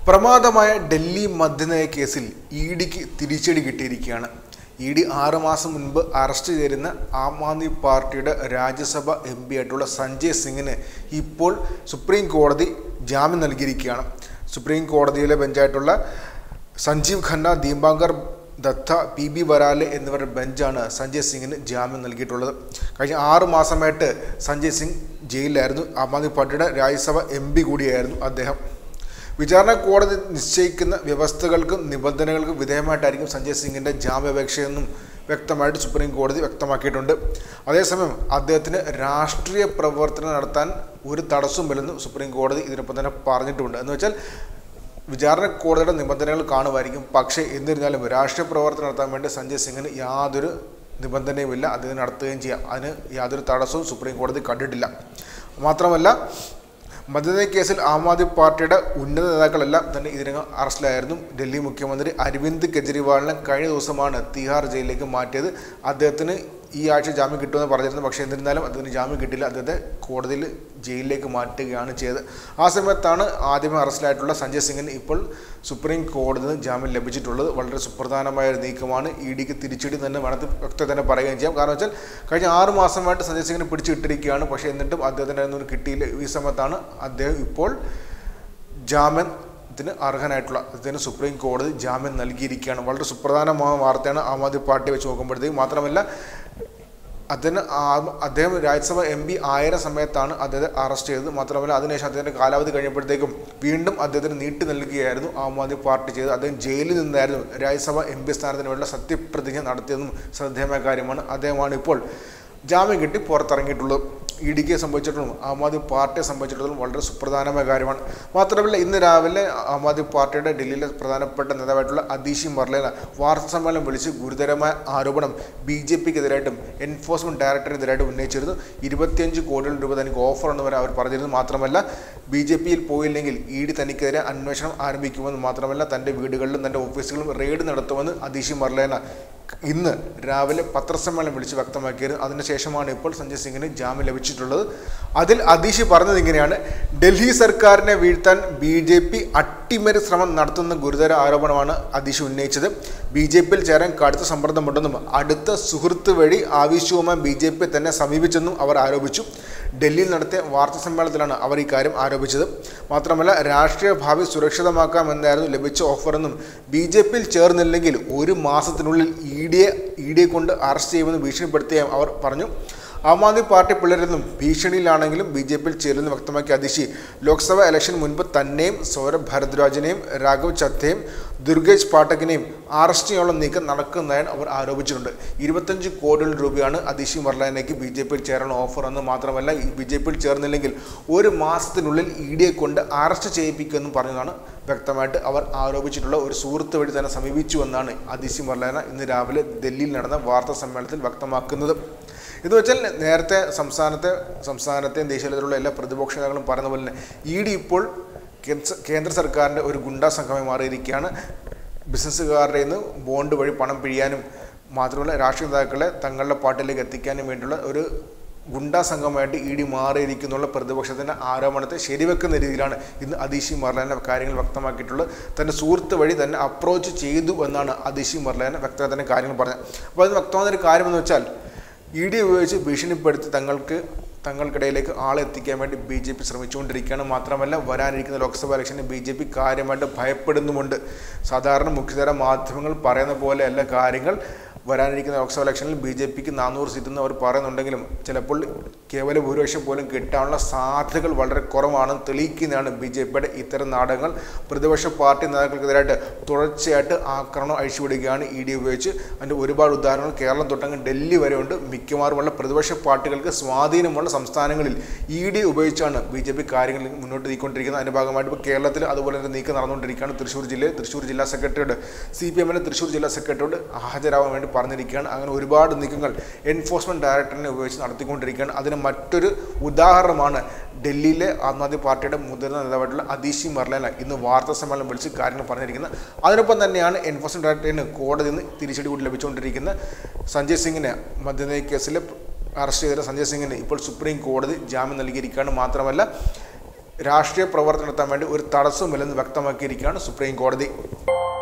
പ്രമാദമായ ഡൽഹി മദ്യനയ കേസിൽ ഇഡിക്ക് തിരിച്ചടി കിട്ടിയിരിക്കുകയാണ്. ഇഡി 6 മാസം മുൻപ് അറസ്റ്റ് ചെയ്തിരുന്ന ആം ആദ്മി പാർട്ടിയുടെ രാജ്യസഭ MP ആയിട്ടുള്ള സഞ്ജയ് സിംഗിന് ഇപ്പോൾ സുപ്രീം കോടതി ജാമ്യം നൽകിയിരിക്കുകയാണ്. സുപ്രീം കോടതിയിലെ ബെഞ്ചായിട്ടുള്ള സഞ്ജീവ് ഖന്ന, ദീപാങ്കർ ദത്ത, PB വരാലെ എന്നിവരുടെ ബെഞ്ചാണ് സഞ്ജയ് സിംഗിന് ജാമ്യം നൽകിയിട്ടുള്ളത്. കഴിഞ്ഞ 6 മാസമായിട്ട് സഞ്ജയ് സിംഗ് ജയിലിലായിരുന്നു. ആം ആദ്മി പാർട്ടിയുടെ രാജ്യസഭ MP കൂടിയായിരുന്നു അദ്ദേഹം. വിചാരണ കോടതി നിശ്ചയിക്കുന്ന വ്യവസ്ഥകൾക്കും നിബന്ധനകൾക്കും വിധേയമായിട്ടായിരിക്കും സഞ്ജയ് സിംഗിൻ്റെ ജാമ്യാപേക്ഷയെന്നും വ്യക്തമായിട്ട് സുപ്രീം കോടതി വ്യക്തമാക്കിയിട്ടുണ്ട്. അതേസമയം അദ്ദേഹത്തിന് രാഷ്ട്രീയ പ്രവർത്തനം നടത്താൻ ഒരു തടസ്സവുമില്ലെന്നും സുപ്രീം കോടതി ഇതിനൊപ്പം തന്നെ പറഞ്ഞിട്ടുണ്ട്. എന്ന് വെച്ചാൽ വിചാരണ കോടതിയുടെ നിബന്ധനകൾ കാണുമായിരിക്കും, പക്ഷേ എന്നിരുന്നാലും രാഷ്ട്രീയ പ്രവർത്തനം നടത്താൻ വേണ്ടി സഞ്ജയ് സിംഗിന് യാതൊരു നിബന്ധനയുമില്ല, അദ്ദേഹം നടത്തുകയും ചെയ്യാം. അതിന് യാതൊരു തടസ്സവും സുപ്രീം കോടതി കണ്ടിട്ടില്ല. മാത്രമല്ല, മദ്യനയ കേസിൽ ആം ആദ്മി പാർട്ടിയുടെ ഉന്നത നേതാക്കളെല്ലാം തന്നെ ഇതിനകം അറസ്റ്റിലായിരുന്നു. ഡൽഹി മുഖ്യമന്ത്രി അരവിന്ദ് കെജ്രിവാളിനെ കഴിഞ്ഞ ദിവസമാണ് തിഹാർ ജയിലിലേക്ക് മാറ്റിയത്. അദ്ദേഹത്തിന് ഈ ആഴ്ച ജാമ്യം കിട്ടുമെന്ന് പറഞ്ഞിരുന്നു, പക്ഷേ എന്നിരുന്നാലും അദ്ദേഹത്തിന് ജാമ്യം കിട്ടില്ല. അദ്ദേഹത്തെ കോടതിയിൽ ജയിലിലേക്ക് മാറ്റുകയാണ് ചെയ്തത്. ആ സമയത്താണ് ആദ്യമേ അറസ്റ്റിലായിട്ടുള്ള സഞ്ജയ് സിംഗിന് ഇപ്പോൾ സുപ്രീം കോടതിയിൽ നിന്ന് ജാമ്യം ലഭിച്ചിട്ടുള്ളത്. വളരെ സുപ്രധാനമായ ഒരു നീക്കമാണ്. ഇഡിക്ക് തിരിച്ചടി തന്നെ വേണത്തിൽ വ്യക്തത തന്നെ പറയുകയും ചെയ്യാം. കാരണം വെച്ചാൽ കഴിഞ്ഞ 6 മാസമായിട്ട് സഞ്ജയ് സിംഗിനെ പിടിച്ചിട്ടിരിക്കുകയാണ്, പക്ഷേ എന്നിട്ടും അദ്ദേഹത്തിന് ഒന്നും കിട്ടിയില്ല. ഈ സമയത്താണ് അദ്ദേഹം ഇപ്പോൾ ജാമ്യത്തിന് അർഹനായിട്ടുള്ള അദ്ദേഹത്തിന് സുപ്രീം കോടതി ജാമ്യം നൽകിയിരിക്കുകയാണ്. വളരെ സുപ്രധാനമായ വാർത്തയാണ് ആം ആദ്മി പാർട്ടി വെച്ച് നോക്കുമ്പോഴത്തേക്കും. മാത്രമല്ല, അദ്ദേഹം രാജ്യസഭ MP ആയ സമയത്താണ് അദ്ദേഹത്തെ അറസ്റ്റ് ചെയ്തത്. മാത്രമല്ല, അതിനുശേഷം അദ്ദേഹത്തിൻ്റെ കാലാവധി കഴിഞ്ഞപ്പോഴത്തേക്കും വീണ്ടും അദ്ദേഹത്തിന് നീട്ടി നൽകുകയായിരുന്നു ആം ആദ്മി പാർട്ടി ചെയ്തത്. അദ്ദേഹം ജയിലിൽ നിന്നായിരുന്നു രാജ്യസഭ MP സ്ഥാനത്തിന് വേണ്ട സത്യപ്രതിജ്ഞ നടത്തിയതും ശ്രദ്ധേയമായ കാര്യമാണ്. അദ്ദേഹമാണ് ഇപ്പോൾ ജാമ്യം കിട്ടി പുറത്തിറങ്ങിയിട്ടുള്ളത്. ഇഡിക്ക് സംഭവിച്ചിട്ടും ആം ആദ്മി പാർട്ടിയെ സംബന്ധിച്ചിടത്തോളം വളരെ സുപ്രധാനമായ കാര്യമാണ്. മാത്രമല്ല, ഇന്ന് രാവിലെ ആം ആദ്മി പാർട്ടിയുടെ ഡൽഹിയിലെ പ്രധാനപ്പെട്ട നേതാവായിട്ടുള്ള അതിഷി മർലേന വാർത്താസമ്മേളനം വിളിച്ച് ഗുരുതരമായ ആരോപണം BJPക്കെതിരായിട്ടും എൻഫോഴ്സ്മെൻറ്റ് ഡയറക്ടറെതിരായിട്ടും ഉന്നയിച്ചിരുന്നു. 25 കോടി രൂപ തനിക്ക് ഓഫർ എന്ന് വരെ അവർ പറഞ്ഞിരുന്നു. മാത്രമല്ല, BJPയിൽ പോയില്ലെങ്കിൽ ഇഡി തനിക്കെതിരെ അന്വേഷണം ആരംഭിക്കുമെന്ന്, മാത്രമല്ല തൻ്റെ വീടുകളിലും തൻ്റെ ഓഫീസുകളിലും റെയ്ഡ് നടത്തുമെന്ന് അതിഷി മർലേന ഇന്ന് രാവിലെ പത്രസമ്മേളനം വിളിച്ച് വ്യക്തമാക്കിയിരുന്നു. അതിനുശേഷമാണ് ഇപ്പോൾ സഞ്ജയ് സിംഗിന് ജാമ്യം ലഭിച്ചിട്ടുള്ളത്. അതിൽ അതിഷി പറഞ്ഞത് ഇങ്ങനെയാണ്: ഡൽഹി സർക്കാരിനെ വീഴ്ത്താൻ BJP അട്ടിമറി ശ്രമം നടത്തുന്ന ഗുരുതര ആരോപണമാണ് അതിഷി ഉന്നയിച്ചത്. BJPയിൽ ചേരാൻ കടുത്ത സമ്മർദ്ദമുണ്ടെന്നും അടുത്ത സുഹൃത്ത് വഴി ആവശ്യവുമായി BJP തന്നെ സമീപിച്ചെന്നും അവർ ആരോപിച്ചു. ഡൽഹിയിൽ നടത്തിയ വാർത്താ സമ്മേളനത്തിലാണ് അവർ ഇക്കാര്യം ആരോപിച്ചത്. മാത്രമല്ല, രാഷ്ട്രീയ ഭാവി സുരക്ഷിതമാക്കാമെന്നായിരുന്നു ലഭിച്ച ഓഫറെന്നും BJPയിൽ ചേർന്നില്ലെങ്കിൽ 1 മാസത്തിനുള്ളിൽ ഇഡിയെ കൊണ്ട് അറസ്റ്റ് ചെയ്യുമെന്ന് ഭീഷണിപ്പെടുത്തിയും അവർ പറഞ്ഞു. ആം ആദ്മി പാർട്ടി പിളരുന്നും ഭീഷണിയിലാണെങ്കിലും BJPയിൽ ചേരുമെന്ന് വ്യക്തമാക്കിയ അതിഷി ലോക്സഭ ഇലക്ഷൻ മുൻപ് തന്നെയും സൗരഭ് ഭരദ്വാജിനെയും രാഘവ് ചദ്ധയെയും ദുർഗേഷ് പാഠകിനെയും അറസ്റ്റ് ചെയ്യാനുള്ള നീക്കം നടക്കുന്നതായി അവർ ആരോപിച്ചിട്ടുണ്ട്. 25 കോടി രൂപയാണ് അതിഷി മർലേനയ്ക്ക് BJPയിൽ ചേരാനുള്ള ഓഫർ എന്ന്. മാത്രമല്ല, BJPയിൽ ചേർന്നില്ലെങ്കിൽ 1 മാസത്തിനുള്ളിൽ ഇഡിയെ കൊണ്ട് അറസ്റ്റ് ചെയ്യിപ്പിക്കുമെന്നും പറഞ്ഞതാണ് വ്യക്തമായിട്ട് അവർ ആരോപിച്ചിട്ടുള്ള ഒരു സുഹൃത്ത് വഴി തന്നെ സമീപിച്ചുവെന്നാണ് അതിഷി മർലേന ഇന്ന് രാവിലെ ഡൽഹിയിൽ നടന്ന വാർത്താ സമ്മേളനത്തിൽ വ്യക്തമാക്കുന്നത്. ഇത് വെച്ചാൽ നേരത്തെ സംസ്ഥാനത്തെയും ദേശീയതലത്തിലുള്ള എല്ലാ പ്രതിപക്ഷ നേതാക്കളും പറയുന്ന പോലെ തന്നെ ഇഡി ഇപ്പോൾ കേന്ദ്ര സർക്കാരിൻ്റെ ഒരു ഗുണ്ടാ സംഘമായി മാറിയിരിക്കുകയാണ്. ബിസിനസ്സുകാരുടെ നിന്ന് ബോണ്ട് വഴി പണം പിഴിയാനും മാത്രമല്ല രാഷ്ട്രീയ നേതാക്കളെ തങ്ങളുടെ പാർട്ടിയിലേക്ക് എത്തിക്കാനും വേണ്ടിയുള്ള ഒരു ഗുണ്ടാ സംഘമായിട്ട് ഇഡി മാറിയിരിക്കുന്നുള്ള പ്രതിപക്ഷത്തിൻ്റെ ആരോപണത്തെ ശരിവെക്കുന്ന രീതിയിലാണ് ഇന്ന് അതിഷി മർലേന കാര്യങ്ങൾ വ്യക്തമാക്കിയിട്ടുള്ളത്. തൻ്റെ സുഹൃത്ത് വഴി തന്നെ അപ്രോച്ച് ചെയ്തു എന്നാണ് അതിഷി മർലേന വ്യക്തത തന്നെ കാര്യങ്ങൾ പറഞ്ഞത്. അപ്പോൾ അത് വ്യക്തമായൊരു കാര്യമെന്ന് വെച്ചാൽ, ഇഡി ഉപയോഗിച്ച് ഭീഷണിപ്പെടുത്തി തങ്ങൾക്കിടയിലേക്ക് ആളെ എത്തിക്കാൻ വേണ്ടി BJP ശ്രമിച്ചുകൊണ്ടിരിക്കുകയാണ്. മാത്രമല്ല, വരാനിരിക്കുന്ന ലോക്സഭാ ഇലക്ഷന് BJP കാര്യമായിട്ട് ഭയപ്പെടുന്നുമുണ്ട്. സാധാരണ മുഖ്യധാര മാധ്യമങ്ങൾ പറയുന്ന പോലെ എല്ലാ കാര്യങ്ങൾ വരാനിരിക്കുന്ന ലോക്സഭാ ഇലക്ഷനിൽ BJPക്ക് 400 സീറ്റെന്ന് അവർ പറയുന്നുണ്ടെങ്കിലും ചിലപ്പോൾ കേവല ഭൂരിപക്ഷം പോലും കിട്ടാനുള്ള സാധ്യതകൾ വളരെ കുറവാണെന്ന് തെളിയിക്കുന്നതാണ് BJPയുടെ ഇത്തരം നാടകങ്ങൾ. പ്രതിപക്ഷ പാർട്ടി നേതാക്കൾക്കെതിരായിട്ട് തുടർച്ചയായിട്ട് ആക്രമണം അഴിച്ചുവിടുകയാണ് ഇഡി ഉപയോഗിച്ച്. അതിൻ്റെ ഒരുപാട് ഉദാഹരണങ്ങൾ കേരളം തൊട്ടങ്ങ് ഡൽഹി വരെ ഉണ്ട്. മിക്കവാറുമുള്ള പ്രതിപക്ഷ പാർട്ടികൾക്ക് സ്വാധീനമുള്ള സംസ്ഥാനങ്ങളിൽ ഇഡി ഉപയോഗിച്ചാണ് BJP കാര്യങ്ങൾ മുന്നോട്ട് നീക്കിക്കൊണ്ടിരിക്കുന്നത്. അതിൻ്റെ ഭാഗമായിട്ട് ഇപ്പോൾ കേരളത്തിൽ അതുപോലെ തന്നെ നീക്കം നടന്നുകൊണ്ടിരിക്കുകയാണ്. തൃശ്ശൂർ ജില്ലാ സെക്രട്ടറിയോട് CPMൻ്റെ തൃശ്ശൂർ ജില്ലാ സെക്രട്ടറിയോട് ഹാജരാവാൻ വേണ്ടി പറഞ്ഞിരിക്കുകയാണ്. അങ്ങനെ ഒരുപാട് നീക്കങ്ങൾ എൻഫോഴ്സ്മെൻറ്റ് ഡയറക്ടറിനെ ഉപയോഗിച്ച് നടത്തിക്കൊണ്ടിരിക്കുകയാണ്. അതിന് മറ്റൊരു ഉദാഹരണമാണ് ഡൽഹിയിലെ ആം ആദ്മി പാർട്ടിയുടെ മുതിർന്ന നേതാവായിട്ടുള്ള അതിഷി മർലേന ഇന്ന് വാർത്താ സമ്മേളനം വിളിച്ച് കാര്യങ്ങൾ പറഞ്ഞിരിക്കുന്നത്. അതിനൊപ്പം തന്നെയാണ് എൻഫോഴ്സ്മെൻറ്റ് ഡയറക്ടറിന് കോടതിയിൽ നിന്ന് തിരിച്ചടി കൂടി ലഭിച്ചുകൊണ്ടിരിക്കുന്ന സഞ്ജയ് സിംഗിനെ മദ്യനയ കേസിൽ അറസ്റ്റ് ചെയ്ത സഞ്ജയ് സിംഗിന് ഇപ്പോൾ സുപ്രീം കോടതി ജാമ്യം നൽകിയിരിക്കുകയാണ്. മാത്രമല്ല, രാഷ്ട്രീയ പ്രവർത്തനം നടത്താൻ വേണ്ടി ഒരു തടസ്സമില്ലെന്ന് വ്യക്തമാക്കിയിരിക്കുകയാണ് സുപ്രീം കോടതി.